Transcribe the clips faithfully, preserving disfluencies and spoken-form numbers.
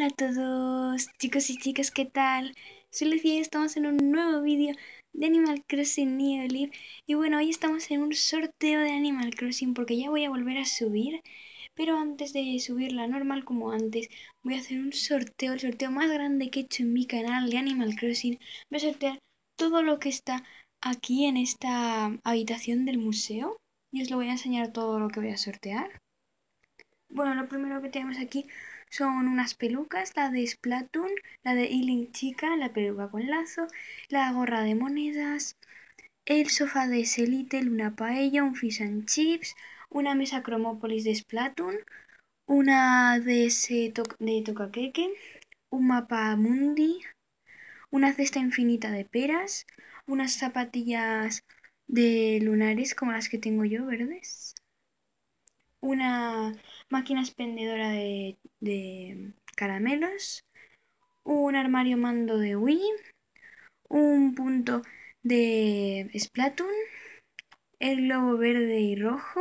Hola a todos, chicos y chicas, ¿qué tal? Soy Lucía y estamos en un nuevo vídeo de Animal Crossing New Leaf. Y bueno, hoy estamos en un sorteo de Animal Crossing porque ya voy a volver a subir. Pero antes de subirla normal como antes, voy a hacer un sorteo, el sorteo más grande que he hecho en mi canal de Animal Crossing. Voy a sortear todo lo que está aquí en esta habitación del museo. Y os lo voy a enseñar todo lo que voy a sortear. Bueno, lo primero que tenemos aquí son unas pelucas, la de Splatoon, la de Healing Chica, la peluca con lazo, la gorra de monedas, el sofá de Selitel, una paella, un fish and chips, una mesa Chromopolis de Splatoon, una de ese to de Tocaqueque, un mapa mundi, una cesta infinita de peras, unas zapatillas de lunares como las que tengo yo, verdes, una máquina expendedora de, de caramelos, un armario mando de Wii, un punto de Splatoon, el globo verde y rojo,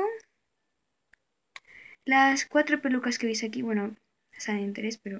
las cuatro pelucas que veis aquí, bueno, salen en tres, pero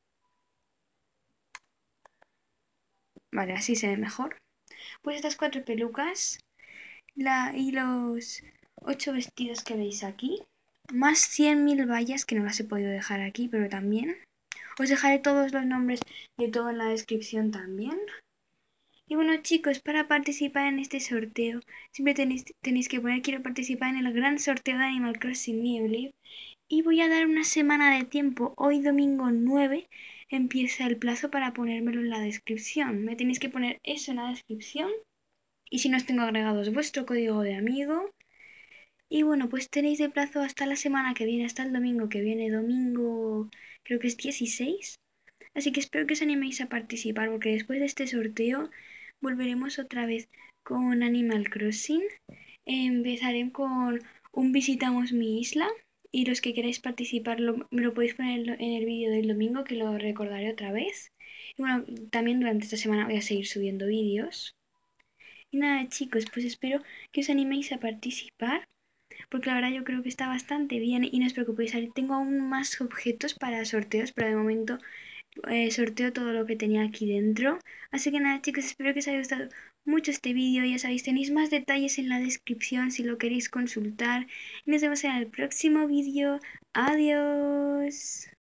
vale, así se ve mejor. Pues estas cuatro pelucas la, y los ocho vestidos que veis aquí, más cien mil vallas que no las he podido dejar aquí, pero también os dejaré todos los nombres de todo en la descripción también. Y bueno chicos, para participar en este sorteo, siempre tenéis, tenéis que poner quiero participar en el gran sorteo de Animal Crossing New Leaf. Y voy a dar una semana de tiempo, hoy domingo nueve empieza el plazo para ponérmelo en la descripción. Me tenéis que poner eso en la descripción. Y si no os tengo agregados vuestro código de amigo. Y bueno, pues tenéis de plazo hasta la semana que viene, hasta el domingo que viene, domingo creo que es dieciséis. Así que espero que os animéis a participar porque después de este sorteo volveremos otra vez con Animal Crossing. Empezaré con un visitamos mi isla y los que queráis participar lo, me lo podéis poner en el vídeo del domingo que lo recordaré otra vez. Y bueno, también durante esta semana voy a seguir subiendo vídeos. Y nada chicos, pues espero que os animéis a participar porque la verdad yo creo que está bastante bien y no os preocupéis, tengo aún más objetos para sorteos, pero de momento eh, sorteo todo lo que tenía aquí dentro. Así que nada chicos, espero que os haya gustado mucho este vídeo. Ya sabéis, tenéis más detalles en la descripción si lo queréis consultar. Y nos vemos en el próximo vídeo. Adiós.